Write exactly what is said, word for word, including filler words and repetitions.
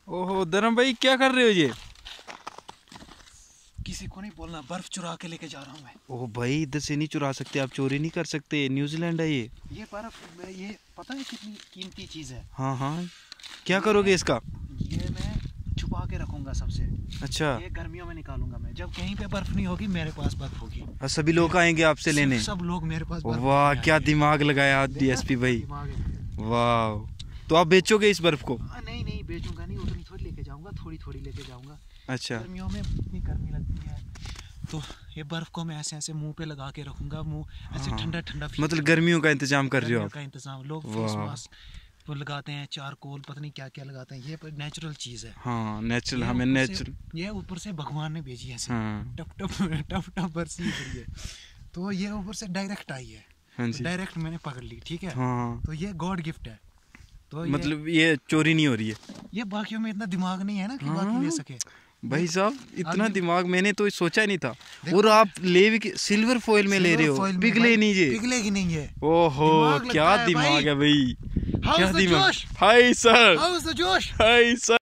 ओहो धर्म भाई, क्या कर रहे हो ये? किसी को नहीं बोलना, बर्फ चुरा के लेके जा रहा हूँ मैं। ओह भाई, इधर से नहीं चुरा सकते, आप चोरी नहीं कर सकते, न्यूजीलैंड है ये। ये बर्फ, ये पता है कितनी कीमती चीज़ है। हाँ हाँ, क्या करोगे इसका? ये मैं छुपा के रखूंगा सबसे। अच्छा, ये गर्मियों में निकालूंगा मैं, जब कहीं पे बर्फ नहीं होगी मेरे पास बर्फ होगी। और सभी लोग आएंगे आपसे लेने? सब लोग मेरे पास। वाह, क्या दिमाग लगाया डीएसपी भाई, वाह। तो आप बेचोगे इस बर्फ को? आ, नहीं नहीं बेचूंगा नहीं, उतनी थोड़ी लेके जाऊंगा, थोड़ी थोड़ी लेके जाऊंगा। अच्छा, गर्मियों में इतनी गर्मी लगती है तो ये बर्फ को मैं ऐसे ऐसे मुंह पे लगा के रखूंगा, मुंह ऐसे ठंडा ठंडा। मतलब गर्मियों का इंतजाम कर रहे हो आप? का इंतजाम, लोग फेस मास्क वो लगाते हैं, चारकोल पता नहीं क्या क्या लगाते हैं, ये नेचुरल चीज़ है। हाँ नेचुरल, हमें नेचुरल, ये ऊपर से भगवान ने भेजी है ऐसे। हाँ। टप टप टप टप बरसी रही है, तो ये ऊपर से डायरेक्ट आई है। हाँ तो डायरेक्ट मैंने पकड़ ली, ठीक है। हाँ, तो ये गॉड गिफ्ट है। तो मतलब ये, ये चोरी नहीं हो रही है? ये बाकियों में इतना दिमाग नहीं है ना कि हाँ। बाकी ले सके। भाई साहब, इतना दिमाग मैंने तो सोचा नहीं था। और आप ले भी सिल्वर फॉइल में ले रहे हो, पिघले नहीं ये? पिघलेगी नहीं ये। ओहो, क्या दिमाग है भाई, क्या दिमाग। Hi sir, how is the जोश? Hi sir.